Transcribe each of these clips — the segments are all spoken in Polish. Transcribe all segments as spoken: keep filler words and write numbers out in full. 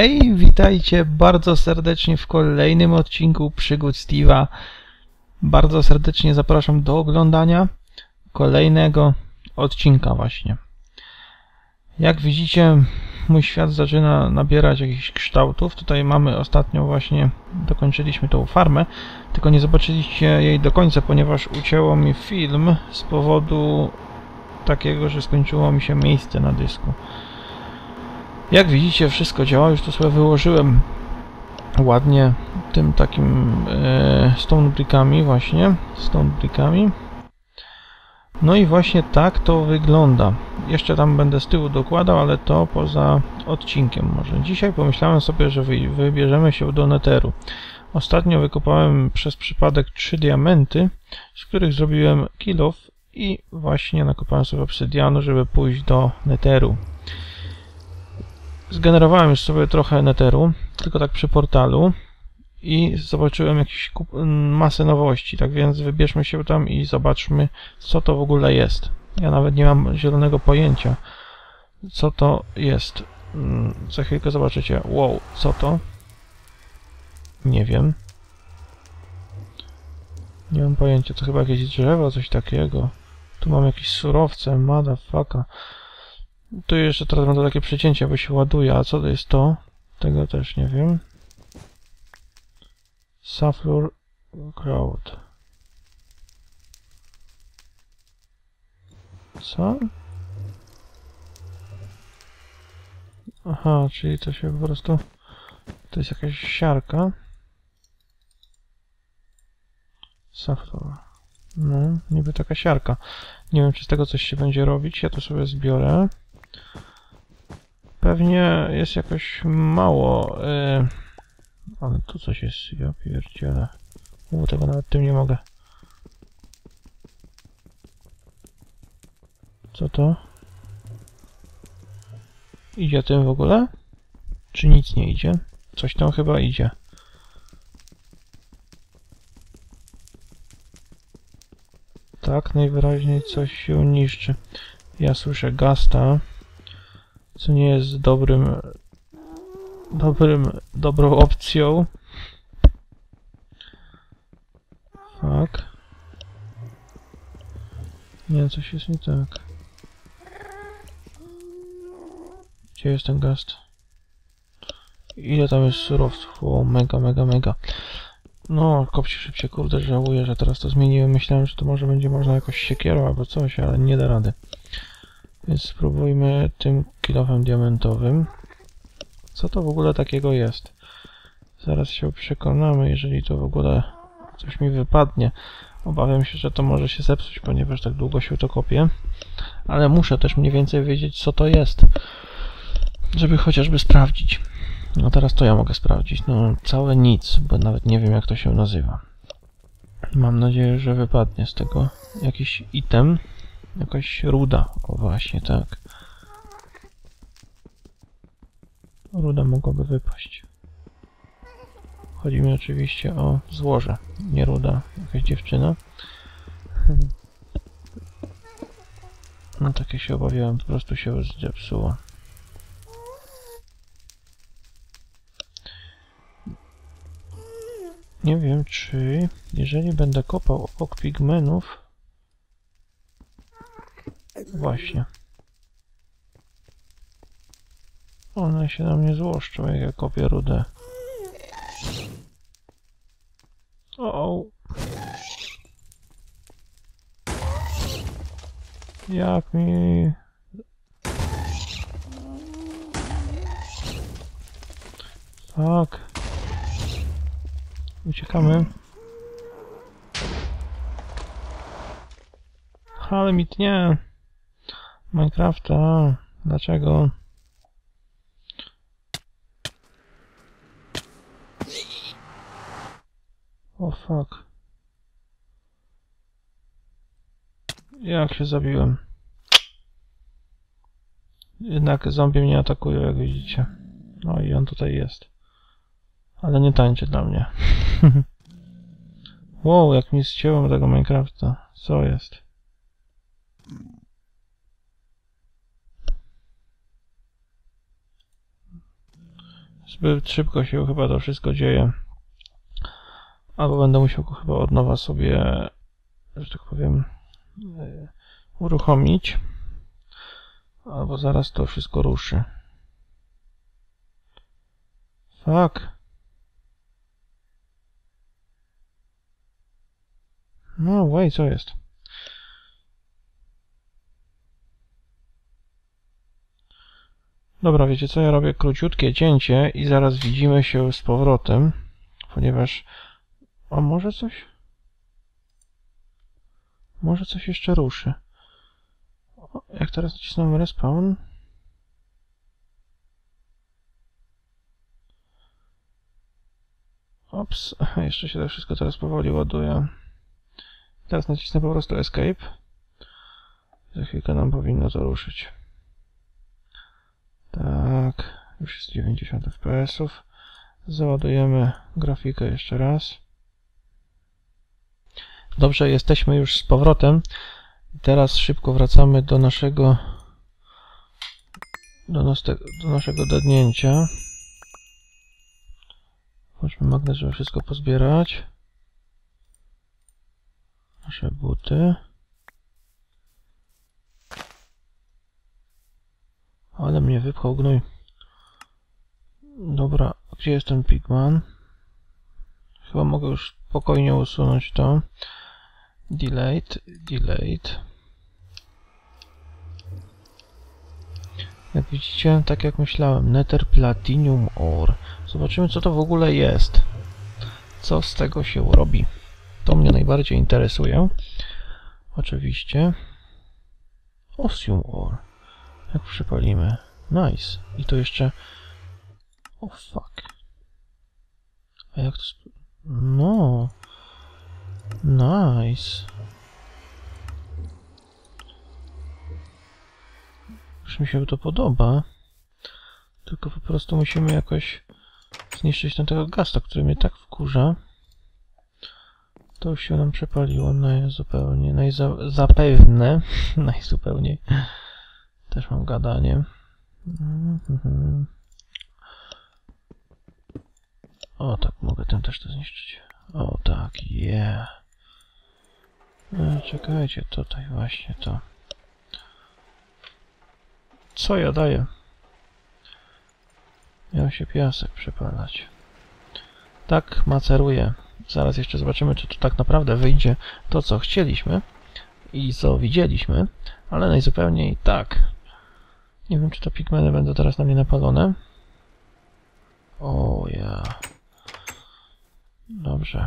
Hej, witajcie bardzo serdecznie w kolejnym odcinku Przygód Steve'a. Bardzo serdecznie zapraszam do oglądania kolejnego odcinka właśnie. Jak widzicie, mój świat zaczyna nabierać jakichś kształtów. Tutaj mamy ostatnio właśnie, dokończyliśmy tą farmę, tylko nie zobaczyliście jej do końca, ponieważ ucięło mi film z powodu takiego, że skończyło mi się miejsce na dysku. Jak widzicie, wszystko działa, już to sobie wyłożyłem ładnie tym takim e, stone brickami właśnie, stone brickami. No i właśnie tak to wygląda. Jeszcze tam będę z tyłu dokładał, ale to poza odcinkiem może. Dzisiaj pomyślałem sobie, że wy, wybierzemy się do Netheru. Ostatnio wykopałem przez przypadek trzy diamenty, z których zrobiłem kill off i właśnie nakopałem sobie obsydianu, żeby pójść do Netheru. Zgenerowałem już sobie trochę Netheru, tylko tak przy portalu i zobaczyłem jakieś masę nowości, tak więc wybierzmy się tam i zobaczmy, co to w ogóle jest. Ja nawet nie mam zielonego pojęcia, co to jest. Za chwilkę zobaczycie. Wow, co to? Nie wiem. Nie mam pojęcia, to chyba jakieś drzewo, coś takiego. Tu mam jakieś surowce, motherfucker. Tu jeszcze teraz będą takie przecięcia, bo się ładuje, a co to jest to? Tego też nie wiem. Sulfur Crowd. Co? Aha, czyli to się po prostu... To jest jakaś siarka. Sulfur. No, niby taka siarka. Nie wiem, czy z tego coś się będzie robić. Ja to sobie zbiorę. Pewnie jest jakoś mało... Yy... Ale tu coś jest, ja pierdzielę. U, tego nawet tym nie mogę. Co to? Idzie tym w ogóle? Czy nic nie idzie? Coś tam chyba idzie. Tak, najwyraźniej coś się niszczy. Ja słyszę gasta, co nie jest dobrym... Dobrym, dobrą opcją. Fuck. Nie, coś jest nie tak. Gdzie jest ten gast? Ile tam jest surowców? O, mega, mega, mega. No, kopcie szybciej, kurde, żałuję, że teraz to zmieniłem. Myślałem, że to może będzie można jakoś siekierą albo coś, ale nie da rady. Więc spróbujmy tym kilofem diamentowym. Co to w ogóle takiego jest? Zaraz się przekonamy, jeżeli to w ogóle coś mi wypadnie. Obawiam się, że to może się zepsuć, ponieważ tak długo się to kopie. Ale muszę też mniej więcej wiedzieć, co to jest, żeby chociażby sprawdzić. No teraz to ja mogę sprawdzić. No całe nic, bo nawet nie wiem, jak to się nazywa. Mam nadzieję, że wypadnie z tego jakiś item. Jakaś ruda. O właśnie, tak. Ruda mogłaby wypaść. Chodzi mi oczywiście o złoże, nie ruda, jakaś dziewczyna. No takie się obawiałem, po prostu się zepsuło. Nie wiem, czy jeżeli będę kopał obok pigmenów... Właśnie. One się na mnie złoszczą, jak ja kopię rudę. O, o. Jak mi... Fuck. Uciekamy. Ale mi tnie. Minecrafta. Dlaczego? O fuck. Jak się zabiłem. Jednak zombie mnie atakują, jak widzicie. No i on tutaj jest. Ale nie tańczy dla mnie. Wow, jak mi zcięło tego Minecrafta. Co jest? Zbyt szybko się chyba to wszystko dzieje. Albo będę musiał go chyba od nowa sobie, że tak powiem, uruchomić. Albo zaraz to wszystko ruszy. Fuck. No way, co jest? Dobra, wiecie co? Ja robię króciutkie cięcie i zaraz widzimy się z powrotem, ponieważ... A może coś? Może coś jeszcze ruszy. O, jak teraz nacisnę respawn? Ops, jeszcze się to wszystko teraz powoli ładuje. Teraz nacisnę po prostu escape. Za chwilkę nam powinno to ruszyć. Tak, już jest dziewięćdziesiąt F P S-ów. Załadujemy grafikę jeszcze raz. Dobrze, jesteśmy już z powrotem. Teraz szybko wracamy do naszego do, nas, do naszego dednięcia. Chodźmy magnes, żeby wszystko pozbierać. Nasze buty. Ale mnie wypchał gnój. Dobra, gdzie jest ten pigman? Chyba mogę już spokojnie usunąć to. Delayed, delayed. Jak widzicie, tak jak myślałem, Nether Platinum Ore. Zobaczymy, co to w ogóle jest. Co z tego się robi. To mnie najbardziej interesuje. Oczywiście. Osium Ore. Jak przypalimy. Nice. I to jeszcze... O oh, fuck. A jak to... Sp... No. Nice. Już mi się to podoba. Tylko po prostu musimy jakoś zniszczyć ten tego gasta, który mnie tak wkurza. To już się nam przepaliło najzupełniej, najzapewne, najzupełniej. Też mam gadanie. O tak, mogę tym też to zniszczyć. O tak, yeah. No, czekajcie, tutaj właśnie to. Co ja daję? Miał się piasek przepalać. Tak, maceruję. Zaraz jeszcze zobaczymy, czy to tak naprawdę wyjdzie to, co chcieliśmy i co widzieliśmy, ale najzupełniej tak. Nie wiem, czy te pigmeny będą teraz na mnie napalone. O ja. Dobrze.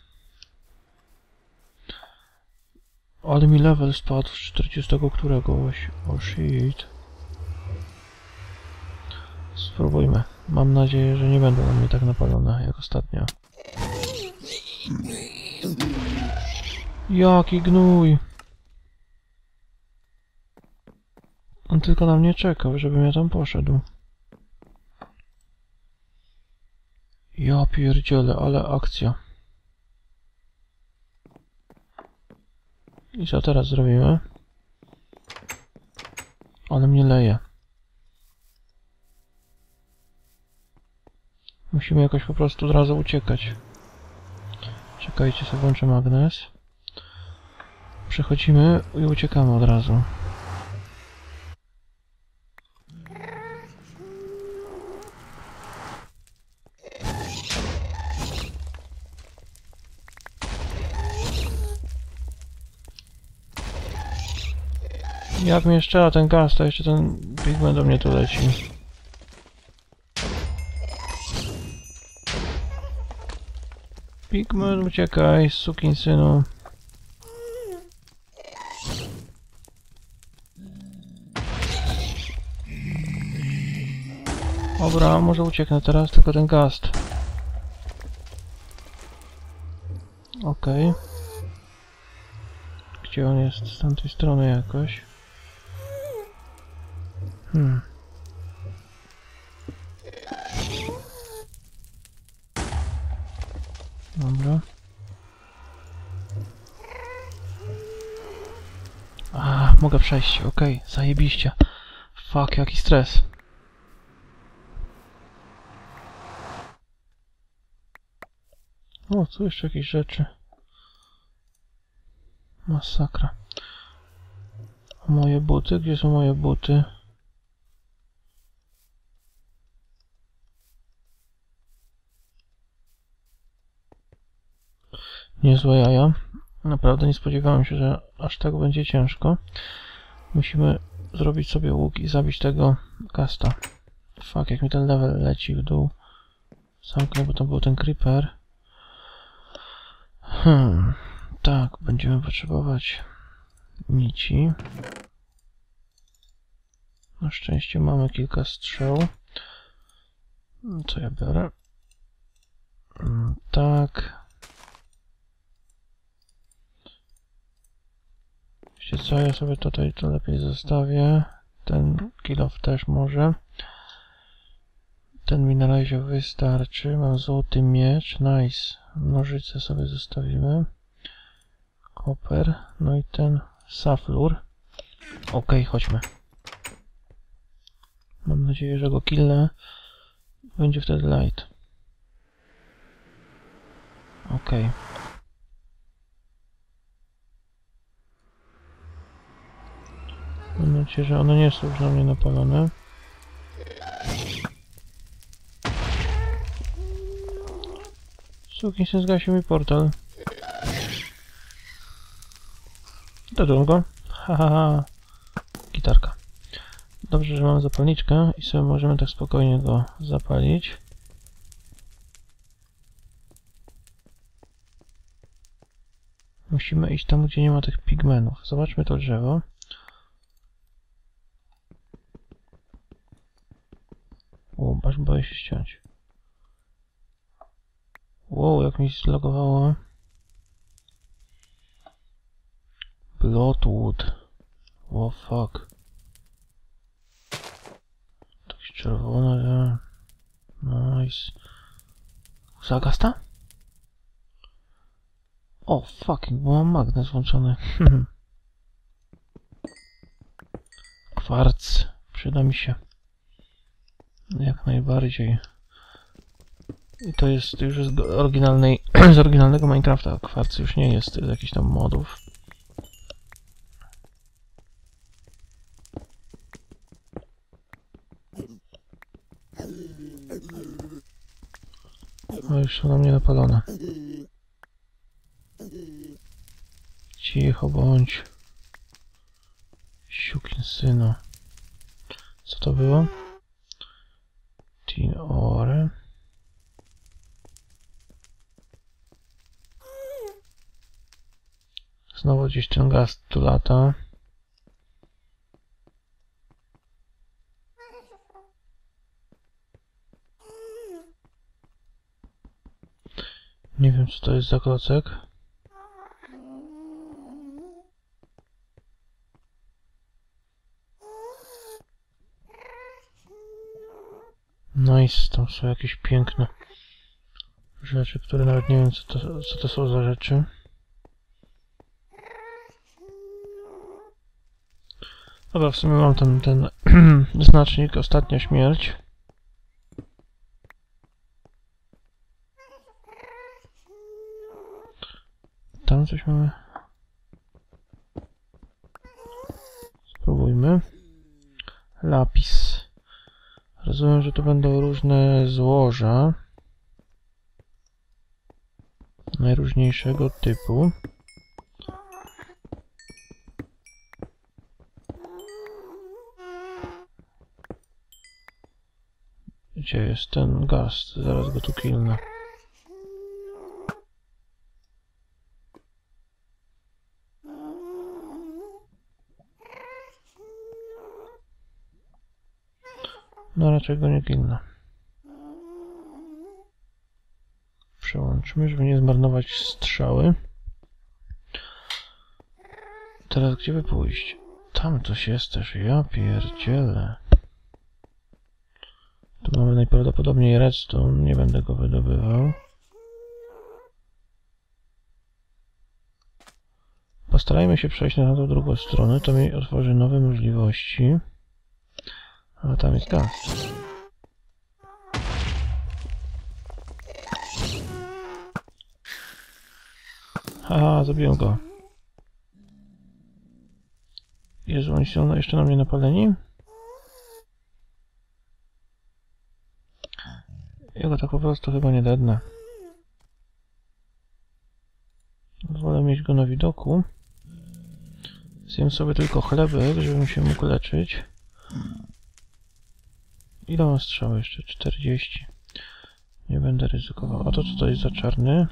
Ale mi level spadł z czterdziestego któregoś. O shit. Spróbujmy. Mam nadzieję, że nie będą na mnie tak napalone jak ostatnio. Jaki gnój! On tylko na mnie czekał, żebym ja tam poszedł. Ja pierdzielę, ale akcja. I co teraz zrobimy? Ale mnie leje. Musimy jakoś po prostu od razu uciekać. Czekajcie, sobie włączę magnes. Przechodzimy i uciekamy od razu. Jak mnie jeszcze ten gaz, to jeszcze ten pigment do mnie tu leci. Pigment, uciekaj, sukinsynu. Dobra, może ucieknę teraz, tylko ten gast. Okej. Okay. Gdzie on jest? Z tamtej strony jakoś. Hmm. Dobra. A, mogę przejść, okej, okay. Zajebiście. Fuck, jaki stres. O, tu jeszcze jakieś rzeczy. Masakra. A moje buty? Gdzie są moje buty? Niezłe jaja. Naprawdę nie spodziewałem się, że aż tak będzie ciężko. Musimy zrobić sobie łuk i zabić tego Ghasta. Fuck, jak mi ten level leci w dół. Zamknę, bo tam był ten creeper. Hmm. Tak, będziemy potrzebować nici. Na szczęście mamy kilka strzał. Co ja biorę? Tak. Wiecie co, ja sobie tutaj to lepiej zostawię. Ten kill off też może. Ten mi na razie wystarczy. Mam złoty miecz. Nice. Nożyce sobie zostawimy. Koper. No i ten saflur. Ok, chodźmy. Mam nadzieję, że go killnę. Będzie wtedy light. Ok. Mam nadzieję, że one nie są już na mnie napalone. Sukinsyn, zgasił mi portal. Do drugiego. Hahaha. Gitarka. Dobrze, że mam zapalniczkę i sobie możemy tak spokojnie go zapalić. Musimy iść tam, gdzie nie ma tych pigmenów. Zobaczmy to drzewo. O, aż boję się ściąć. Wow, jak mi zlogowało. Bloodwood. Oh fuck. To jakieś czerwone. Nice. Zagasta? O oh, fucking, bo mam magnes włączony. Kwarc. Przyda mi się. Jak najbardziej. I to jest już z oryginalnej, z oryginalnego Minecrafta. Kwarc już nie jest z jakichś tam modów. O, już są na mnie napalone. Cicho bądź. Sukinsynu. Co to było? Tin ore. Znowu gdzieś ten gaz tu lata. Nie wiem, co to jest za klocek. Nice, tam są jakieś piękne rzeczy, które nawet nie wiem, co to, co to są za rzeczy. Dobra, w sumie mam ten, ten znacznik, ostatnia śmierć. Tam coś mamy. Spróbujmy. Lapis. Rozumiem, że to będą różne złoża. Najróżniejszego typu. Gdzie jest ten gaz? Zaraz go tu killnę. No raczej go nie killnę. Przełączmy, żeby nie zmarnować strzały. Teraz gdzie by pójść? Tam coś jest też, ja pierdzielę. Tu mamy najprawdopodobniej redstone, nie będę go wydobywał. Postarajmy się przejść na tą drugą stronę, to mi otworzy nowe możliwości. Ale tam jest gaz. Haha, zabiłem go. Jezu, oni są jeszcze na mnie napaleni? Ja go tak po prostu chyba nie dednę. Wolę mieć go na widoku. Zjem sobie tylko chlebek, żebym się mógł leczyć. Ile mam strzał jeszcze? czterdzieści. Nie będę ryzykował. A to co to jest za czarny?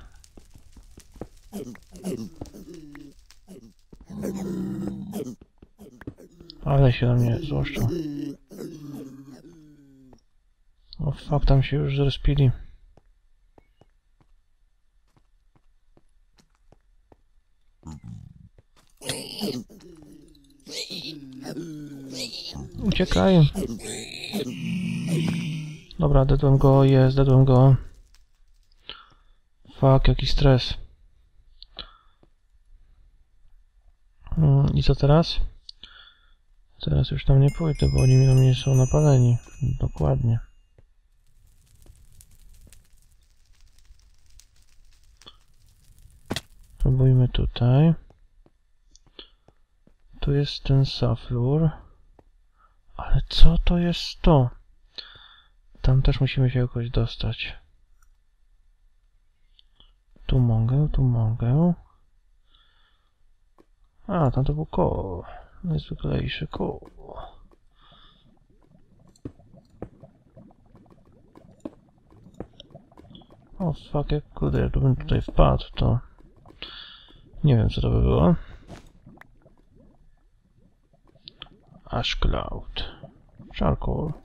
Ale się na mnie złoszczą. O fuck, tam się już zrespili. Uciekaj. Dobra, dedłem go, jest, dedłem go. Fuck, jaki stres. Hmm, i co teraz? Teraz już tam nie pójdę, bo oni na mnie są napaleni. Dokładnie. Próbujmy tutaj. Tu jest ten saflur. Ale co to jest to? Tam też musimy się jakoś dostać. Tu mogę, tu mogę. A, tam to było koło. Najzwyklejsze koło. O fuck, jak kurde, jakbym tutaj wpadł, to... Nie wiem, co to by było. Ash Cloud. Charcoal.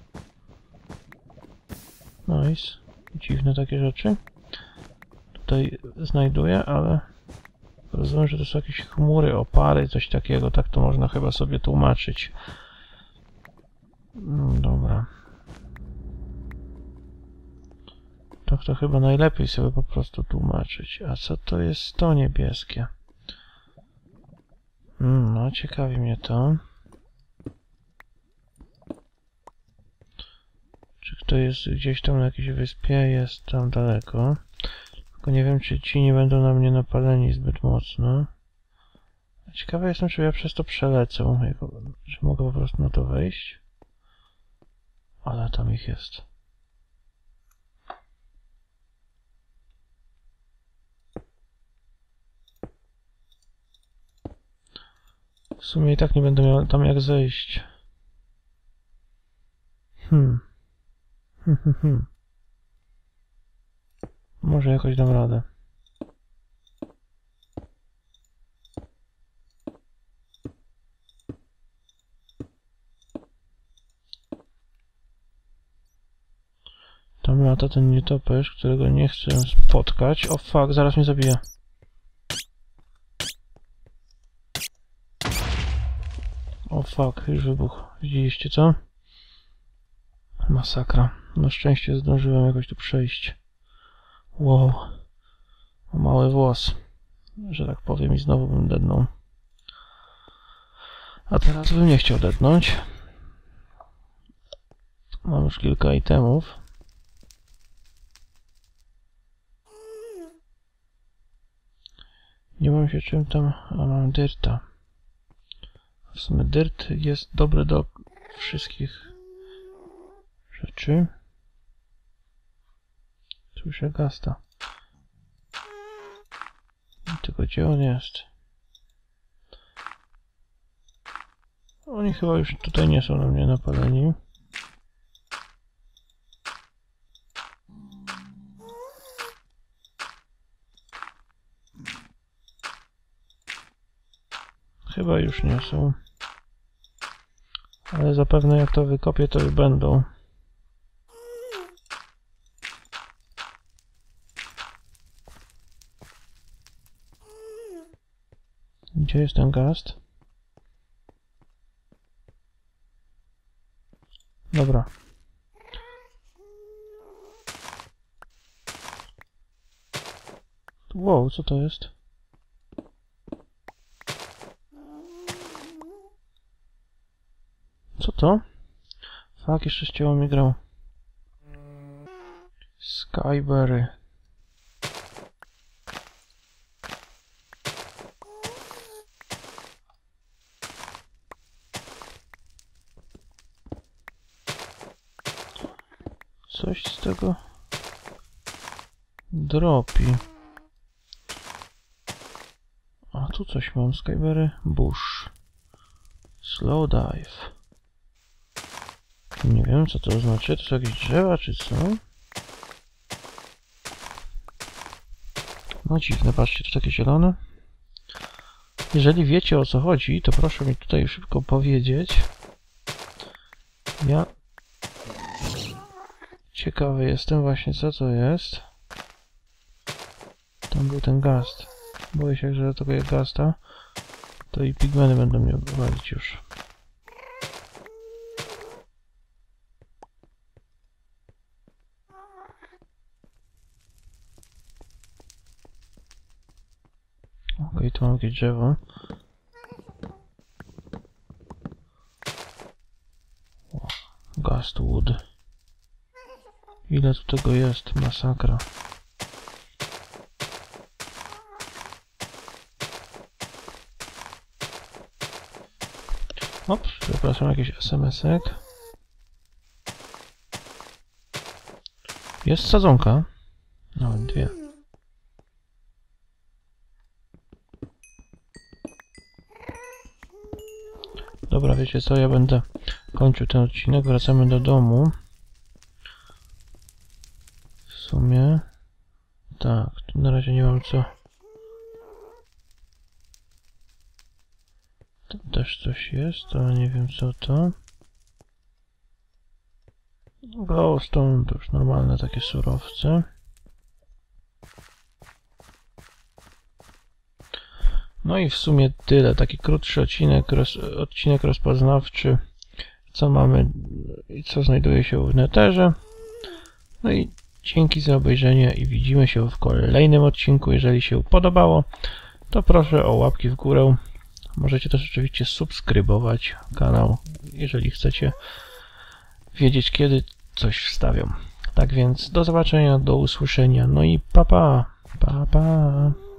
Nice. Dziwne takie rzeczy. Tutaj znajduję, ale... Rozumiem, że to są jakieś chmury, opary, coś takiego. Tak to można chyba sobie tłumaczyć. No, dobra. Tak to chyba najlepiej sobie po prostu tłumaczyć. A co to jest to niebieskie? Mm, no, ciekawi mnie to. Czy kto jest gdzieś tam na jakiejś wyspie? Jest tam daleko. Tylko nie wiem, czy ci nie będą na mnie napaleni zbyt mocno. Ciekawy jestem, czy ja przez to przelecę. Czy mogę po prostu na to wejść? Ale tam ich jest. W sumie i tak nie będę miał tam jak zejść. Hmm. Hmm, hmm, hmm. Może jakoś dam radę. Tam lata ten nietoperz, którego nie chcę spotkać. O fuck, zaraz mnie zabije. O fuck, już wybuch. Widzieliście co? Masakra. Na szczęście zdążyłem jakoś tu przejść. Wow. O mały włos. Że tak powiem i znowu bym dednął. A teraz bym nie chciał dednąć. Mam już kilka itemów. Nie mam się czym tam... A mam dyrta. W sumie dyrt jest dobry do wszystkich rzeczy. Słyszę gasta. Tylko gdzie on jest? Oni chyba już tutaj nie są na mnie napaleni. Chyba już nie są. Ale zapewne jak to wykopię, to już będą. Gdzie jest ten gast? Dobra. Wow, co to jest? Co to? Fuck, jeszcze ścięło mi grę. Skyberry. coś z tego dropi. A tu coś mam, Skyberry Bush. Slow dive. Nie wiem, co to znaczy. To są jakieś drzewa, czy co? No dziwne, patrzcie, to takie zielone. Jeżeli wiecie, o co chodzi, to proszę mi tutaj szybko powiedzieć. Ja ciekawy jestem właśnie, co to jest. Tam był ten gast. Boję się, że to jest gasta. To i pigmeny będą mnie walić już. Okej, okay, tu mam jakieś drzewo. Gastwood. Ile tu tego jest? Masakra. Ops, przepraszam, jakiś es em esek. Jest sadzonka. No, dwie. Dobra, wiecie co, ja będę kończył ten odcinek, wracamy do domu. W sumie... Tak, tu na razie nie mam co... Tam też coś jest, ale nie wiem co to. Glowstone to już normalne takie surowce. No i w sumie tyle, taki krótszy odcinek, roz, odcinek rozpoznawczy, co mamy i co znajduje się w Netherze. No i dzięki za obejrzenie i widzimy się w kolejnym odcinku. Jeżeli się podobało, to proszę o łapki w górę. Możecie też oczywiście subskrybować kanał, jeżeli chcecie wiedzieć, kiedy coś wstawiam. Tak więc do zobaczenia, do usłyszenia, no i pa pa, pa pa.